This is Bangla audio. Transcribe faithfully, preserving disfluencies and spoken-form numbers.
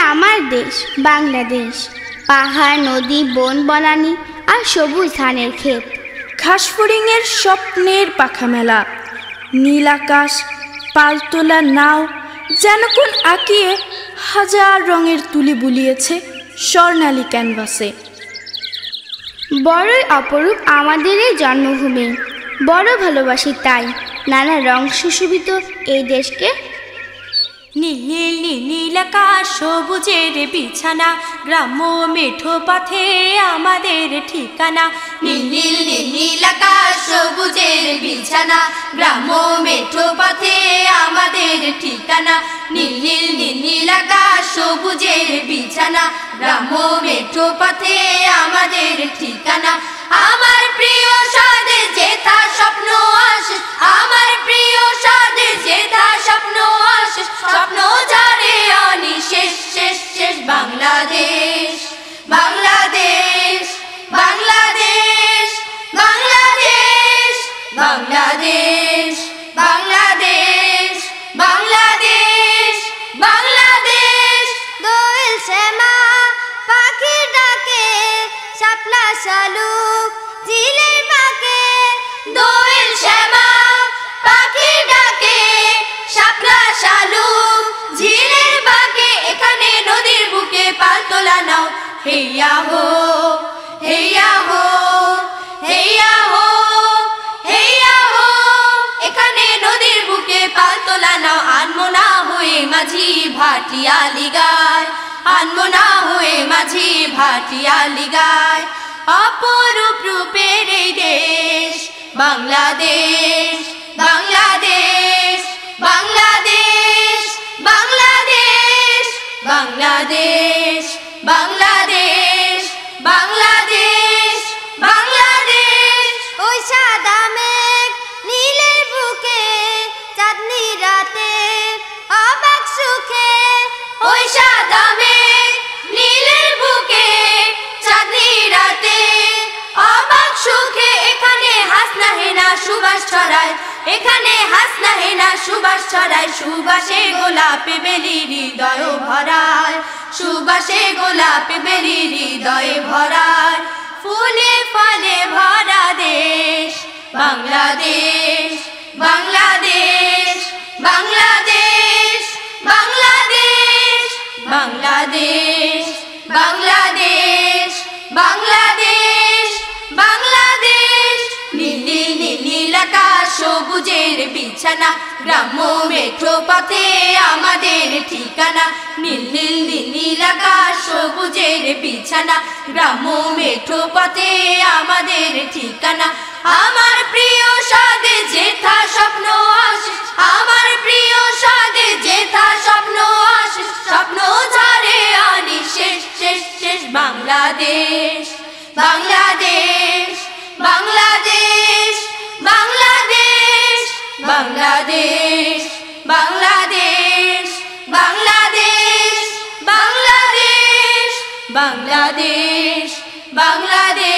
আমার দেশ বাংলাদেশ, পাহাড় নদী বন বনানী আর সবুজ ধানের ক্ষেত, ঘাসফড়িংয়ের স্বপ্নের পাখা মেলা, নীল আকাশ, পালতোলা নাও যেন কোন আঁকিয়ে হাজার রঙের তুলি বুলিয়েছে স্বর্ণালী ক্যানভাসে। বড়ই অপরূপ আমাদের এই জন্মভূমি, বড় ভালোবাসি তাই নানা রং সুশোভিত এই দেশকে। নীল নীল নীল আকাশ সবুজের বিছানা, গ্রাম্য মেঠো পথে আমাদের ঠিকানা। নীল নীল নীল আকাশ সবুজের বিছানা, গ্রাম্য মেঠো পথে আমাদের ঠিকানা। নীল নীল নীল আকাশ সবুজের বিছানা, গ্রাম্য মেঠো পথে আমাদের ঠিকানা। আমার প্রিয় স্বাদে যেথা স্বপ্ন আসে, আমার প্রিয় স্বাদে যেথা স্বপ্ন আসে, স্বপ্ন ঝরে অনিশেষ শেষ শেষ। বাংলাদেশ বাংলাদেশ বাংলাদেশ বাংলাদেশ বাংলাদেশ বাংলাদেশ বাংলাদেশ বাংলাদেশ। দোয়েল শ্যামা পাখির ডাকে, শাপলা শালুক ঝিলের বাঁকে। দোয়েল শ্যামা পাখির ডাকে, শাপলা শালুক ঝিলের বাঁকে। এখানে নদীর বুকে পালতোলা নাও, হেইয়া হো হেইয়া হো হেইয়া হো হেইয়া হো। এখানে নদীর বুকে পালতোলা নাও, আনমনা হয়ে মাঝি ভাটিয়ালি গায়, আনমনা হয়ে মাঝি ভাটিয়ালি গায়। অপরূপ রূপের এই দেশ বাংলাদেশ বাংলাদেশ বাংলাদেশ বাংলাদেশ বাংলাদেশ বাংলাদেশ বাংলাদেশ বাংলাদেশ। ওই সাদা মেঘ নীলের বুকে, চাঁদনি রাতে অবাক সুখে। ওই সাদা মেঘ নীলের বুকে, চাঁদনি রাতে অবাক সুখে। এখানে হাসনা হেনা সুবাস ছড়ায়, এখানে হাসনা হেনা সুবাস ছড়ায়। সুবাসে গোলাপে বেলি হৃদয় ভরায়, সুবাসে গোলাপে বেলি হৃদয় ভরায়। ফুলে ফলে ভরা দেশ বাংলাদেশ বাংলাদেশ বাংলাদেশ বাংলাদেশ বাংলাদেশ বাংলাদেশ বাংলাদেশ বাংলাদেশ। নীল নীল নীল আকাশ সবুজের বিছানা, গ্রাম্য মেঠো পথে আমাদের ঠিকানা। নীল নীল নীল আকাশ সবুজের বিছানা, গ্রাম্য মেঠো পথে আমাদের ঠিকানা। আমার প্রিয় স্বাদে যেথা স্বপ্ন আসে, আমার প্রিয় স্বাদে যেথা স্বপ্ন আসে, স্বপ্ন ঝরে অনিশেষ শেষ শেষ। বাংলাদেশ বাংলাদেশ বাংলাদেশ বাংলাদেশ বাংলাদেশ বাংলাদেশ বাংলাদেশ বাংলাদেশ বাংলাদেশ বাংলাদেশ